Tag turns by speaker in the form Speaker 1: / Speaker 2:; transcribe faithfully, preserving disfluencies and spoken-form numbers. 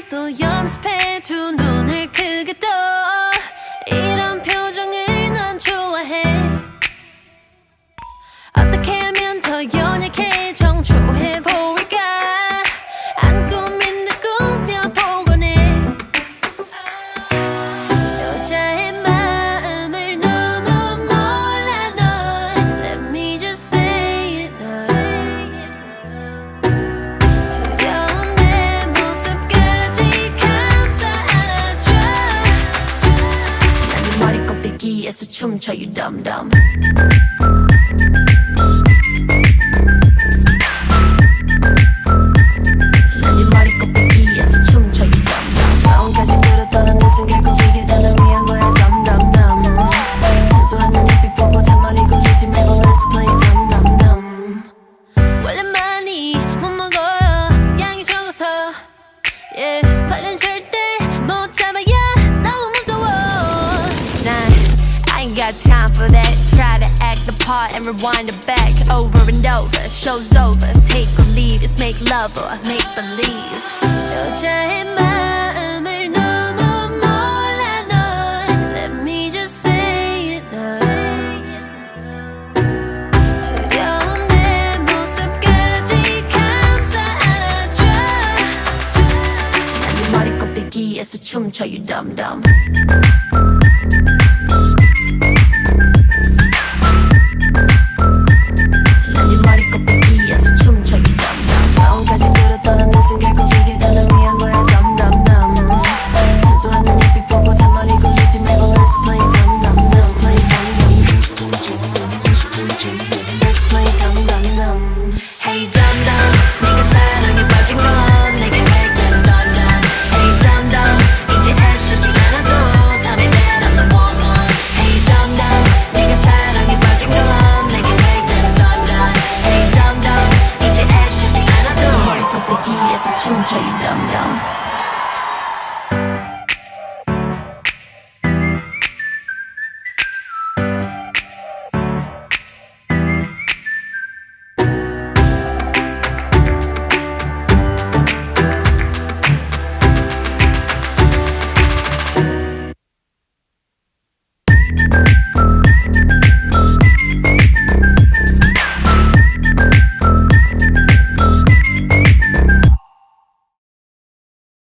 Speaker 1: 또 연습해 두 눈을 크게 떠 이런 표정을 난 좋아해 어떻게 하면 더 연약해 정초해 보일까 안 꾸민 듯 꾸며보곤 해 여자의 마음을 너무 몰라 널 Let me just say it now 두려운 내 모습까지 감싸 안아줘 난 네 머리 꼭대기에서 춤춰 you dumb dumb Yeah, 발은 절대 못 잡아야 너무 무서워 난 I ain't got time for that Try to act the part and rewind it back Over and over, show's over Take or leave, it's make love or make believe 여자의 마음을 너무 몰라 널 Let me just say it now 두려운 내 모습까지 감싸 안아줘 머리 꼭대기에서 춤춰 you dumb dumb